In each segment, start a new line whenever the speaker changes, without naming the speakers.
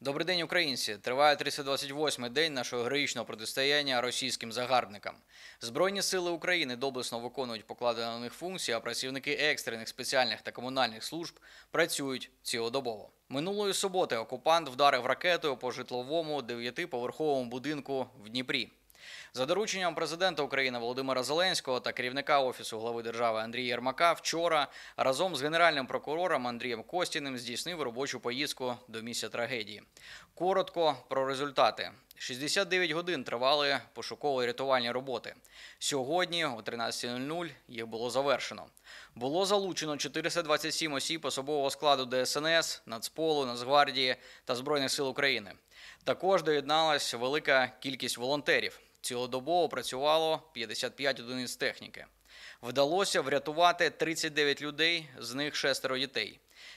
Добрий день, українці! Триває 328-й день нашого героїчного протистояння російським загарбникам. Збройні сили України доблесно виконують покладені на них функції, а працівники екстрених, спеціальних та комунальних служб працюють цілодобово. Минулої суботи окупант вдарив ракетою по житловому 9-поверховому будинку в Дніпрі. За дорученням президента України Володимира Зеленського та керівника Офісу глави держави Андрія Єрмака вчора разом з генеральним прокурором Андрієм Костіним здійснив робочу поїздку до місця трагедії. Коротко про результати. 69 годин тривали пошуково-рятувальні роботи. Сьогодні о 13:00 їх було завершено. Було залучено 427 осіб особового складу ДСНС, Нацполу, Нацгвардії та Збройних сил України. Також доєдналась велика кількість волонтерів. Цілодобово працювало 55 одиниць техніки. Вдалося врятувати 39 людей, з них 6 дітей.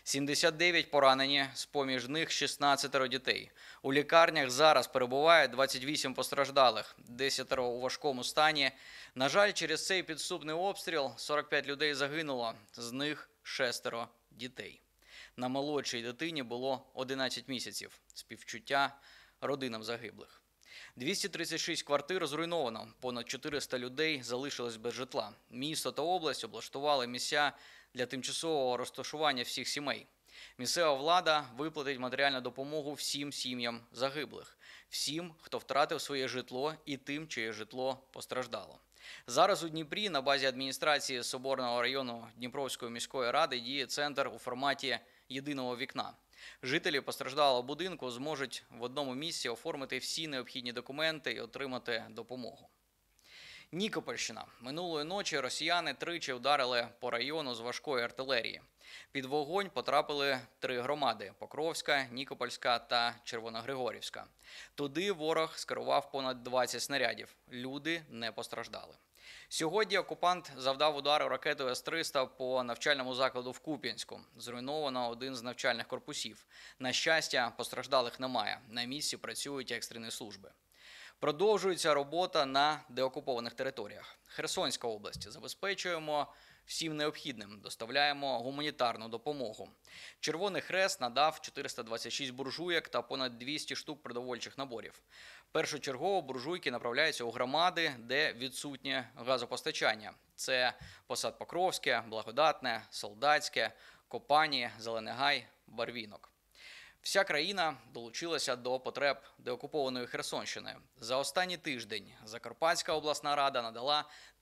79 поранені, з-поміж них 16 дітей. У лікарнях зараз перебуває 28 постраждалих, 10 у важкому стані. На жаль, через цей підступний обстріл 45 людей загинуло, з них 6 дітей. На молодшій дитині було 11 місяців. Співчуття родинам загиблих. 236 квартир зруйновано, понад 400 людей залишилось без житла. Місто та область облаштували місця для тимчасового розташування всіх сімей. Місцева влада виплатить матеріальну допомогу всім сім'ям загиблих, всім, хто втратив своє житло і тим, чиє житло постраждало. Зараз у Дніпрі на базі адміністрації Соборного району Дніпровської міської ради діє центр у форматі єдиного вікна. Жителі постраждалого будинку зможуть в одному місці оформити всі необхідні документи і отримати допомогу. Нікопольщина. Минулої ночі росіяни тричі вдарили по району з важкої артилерії. Під вогонь потрапили 3 громади – Покровська, Нікопольська та Червоногригорівська. Туди ворог скерував понад 20 снарядів. Люди не постраждали. Сьогодні окупант завдав удару ракетою С-300 по навчальному закладу в Куп'янську. Зруйновано один з навчальних корпусів. На щастя, постраждалих немає. На місці працюють екстрені служби. Продовжується робота на деокупованих територіях. Херсонська область. Забезпечуємо всім необхідним, доставляємо гуманітарну допомогу. Червоний Хрест надав 426 буржуйок та понад 200 штук продовольчих наборів. Першочергово буржуйки направляються у громади, де відсутнє газопостачання. Це Посад Покровське, Благодатне, Солдатське, Копані, Зелений Гай, Барвінок. Вся країна долучилася до потреб деокупованої Херсонщини. За останній тиждень Закарпатська обласна рада надала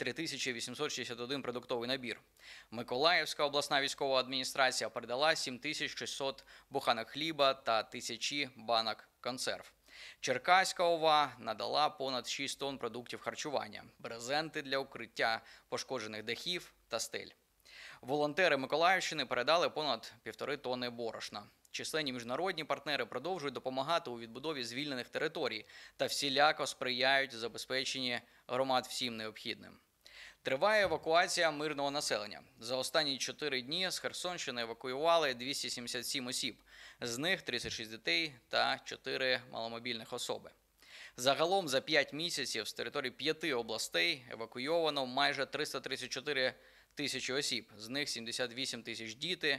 3861 продуктовий набір. Миколаївська обласна військова адміністрація передала 7600 буханок хліба та 1000 банок консерв. Черкаська ОВА надала понад 6 тонн продуктів харчування, брезенти для укриття пошкоджених дахів та стель. Волонтери Миколаївщини передали понад 1,5 тонни борошна. Численні міжнародні партнери продовжують допомагати у відбудові звільнених територій та всіляко сприяють забезпеченні громад всім необхідним. Триває евакуація мирного населення. За останні 4 дні з Херсонщини евакуювали 277 осіб, з них 36 дітей та 4 маломобільних особи. Загалом за 5 місяців з території 5 областей евакуйовано майже 334 тисячі осіб, з них 78 тисяч діти,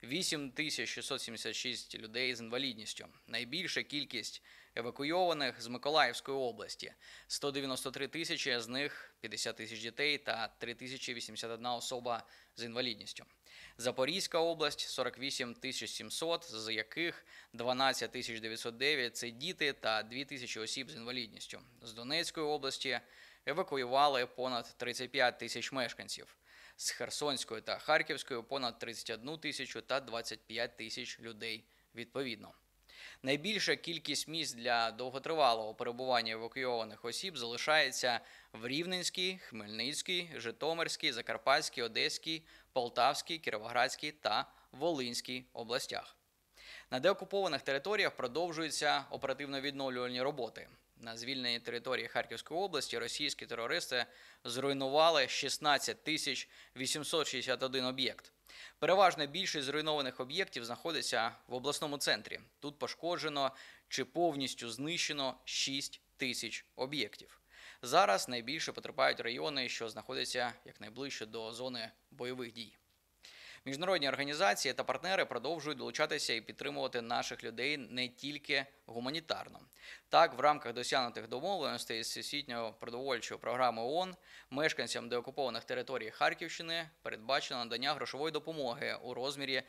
8676 людей з інвалідністю. Найбільша кількість евакуйованих з Миколаївської області – 193 тисячі, з них 50 тисяч дітей та 3081 особа з інвалідністю. Запорізька область – 48 700, з яких 12 909 – це діти та 2 тисячі осіб з інвалідністю. З Донецької області евакуювали понад 35 тисяч мешканців. З Херсонської та Харківської понад 31 тисячу та 25 тисяч людей відповідно. Найбільша кількість місць для довготривалого перебування евакуйованих осіб залишається в Рівненській, Хмельницькій, Житомирській, Закарпатській, Одеській, Полтавській, Кіровоградській та Волинській областях. На деокупованих територіях продовжуються оперативно-відновлювальні роботи. На звільненій території Харківської області російські терористи зруйнували 16 861 об'єкт. Переважна більшість зруйнованих об'єктів знаходиться в обласному центрі. Тут пошкоджено чи повністю знищено 6 тисяч об'єктів. Зараз найбільше потерпають райони, що знаходяться якнайближче до зони бойових дій. Міжнародні організації та партнери продовжують долучатися і підтримувати наших людей не тільки гуманітарно. Так, в рамках досягнутих домовленостей з Всесвітньою продовольчою програмою ООН мешканцям деокупованих територій Харківщини передбачено надання грошової допомоги у розмірі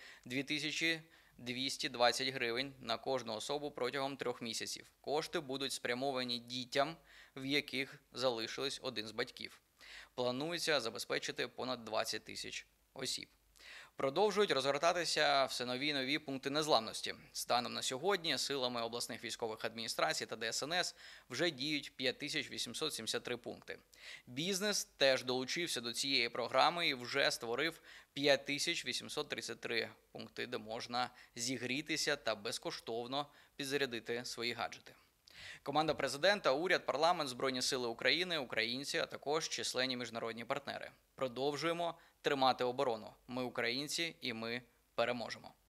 2220 гривень на кожну особу протягом 3 місяців. Кошти будуть спрямовані дітям, в яких залишились один з батьків. Планується забезпечити понад 20 тисяч осіб. Продовжують розгортатися все нові й нові пункти незламності. Станом на сьогодні силами обласних військових адміністрацій та ДСНС вже діють 5873 пункти. Бізнес теж долучився до цієї програми і вже створив 5833 пункти, де можна зігрітися та безкоштовно підзарядити свої гаджети. Команда президента, уряд, парламент, Збройні сили України, українці, а також численні міжнародні партнери. Продовжуємо тримати оборону. Ми українці і ми переможемо.